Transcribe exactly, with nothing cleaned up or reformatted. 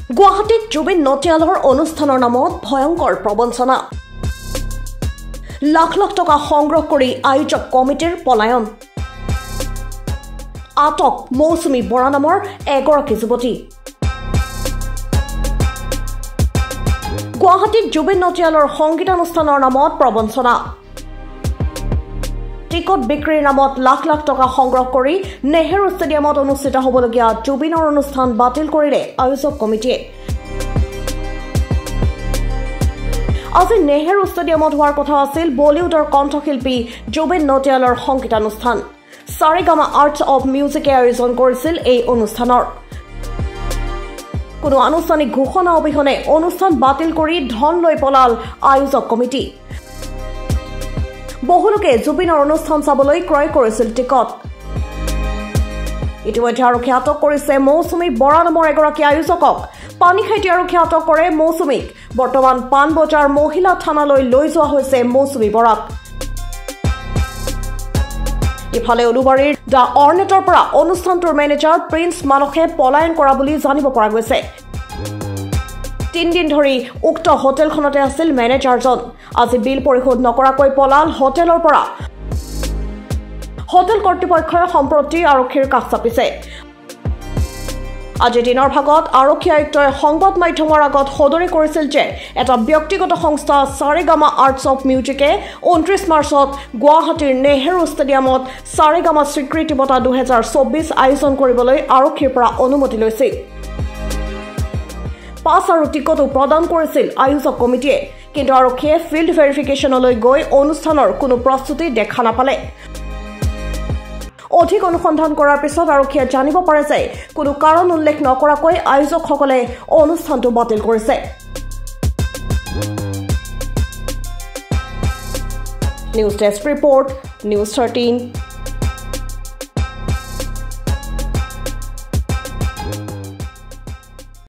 গুৱাহাটীত জুবিন নটিয়ালৰ অনুষ্ঠানৰ নামত ভয়ংকৰ প্ৰবঞ্চনা লাখ লাখ টকা সংগ্ৰহ কৰি আয়োজক কমিটিৰ পলায়ন আটক মৌচুমী বৰা নামৰ এগৰাকী যুৱতী গুৱাহাটীত জুবিন নটিয়ালৰ সংগীতানুষ্ঠানৰ নামত প্ৰবঞ্চনা টিকট বিক্ৰীৰ নামত লাখ লাখ টকা সংগ্ৰহ কৰি নেহেৰু ষ্টেডিয়ামত অনুষ্ঠিত হ'বলগীয়া জুবিনৰ অনুষ্ঠান বাতিল কৰিলে আয়োজক কমিটিয়ে আজি নেহেৰু ষ্টেডিয়ামত হোৱাৰ কথা আছিল বলিউডৰ কণ্ঠশিল্পী জুবিন নটিয়ালৰ সংগীতানুষ্ঠান সাৰেগামা আৰ্টছ অফ মিউজিকে আয়োজন কৰিছিল এই অনুষ্ঠানৰ কোনো আনুষ্ঠানিক ঘোষণা অবিহনে অনুষ্ঠান বাতিল কৰি ধন লৈ পলাল আয়োজক কমিটি বহুলোকে জুবিনৰ অনুষ্ঠান চাবলৈ ক্ৰয় কৰিছিল টিকট ইতিমধ্যে আৰক্ষী আটক কৰিছে মৌচুমী বৰা নামৰ এগৰাকী আয়োজকক পানীখাইটি আৰক্ষী আটক কৰে মৌচুমীক বৰ্তমান পাণবজাৰ মহিলা থানালৈ লৈ যোৱা হৈছে মৌচুমী বৰাক ইফালে উলুবাৰীৰ দা অৰ্নেটৰ পৰা অনুষ্ঠানটোৰ মেনেজাৰ প্ৰিন্স মানসে পলায়ন কৰা বুলি জানিব পৰা গৈছে তিনদিন ধৰি উক্ত হোটেলখনতে আছিল মেনেজাৰজন আজি বিল পৰিশোধ নকৰাকৈ পলাল হোটেলৰ পৰা হোটেল কৰ্তৃপক্ষই সম্প্ৰতি আৰক্ষীৰ কাষ চাপিছে আজি দিনৰ ভাগত আৰক্ষী আয়ুক্তই সংবাদ মাধ্যমৰ আগত সদৰি কৰিছিল যে এটা ব্যক্তিগত সংস্থা সাৰেগামা আৰ্টছ অফ মিউজিকে ঊনত্ৰিশ মাৰ্চত গুৱাহাটীৰ নেহেৰু ষ্টেডিয়ামত সাৰেগামা স্বীকৃতি বঁটা দুহেজাৰ চৌবিশ আয়োজন কৰিবলৈ আৰক্ষীৰ পৰা অনুমতি লৈছিল পাছ আৰু টিকটো প্ৰদান কৰিছিল আয়োজক কমিটিয়ে কিন্তু আৰক্ষীয়ে ফিল্ড ভেৰিফিকেশ্যনলৈ গৈ অনুষ্ঠানৰ কোনো প্ৰস্তুতি দেখা নাপালে অধিক অনুসন্ধান কৰাৰ পিছত আৰক্ষীয়ে জানিব পাৰে যে কোনো কাৰণ উল্লেখ নকৰাকৈ আয়োজকসকলে অনুষ্ঠানটো বাতিল কৰিছে news desk report news thirteen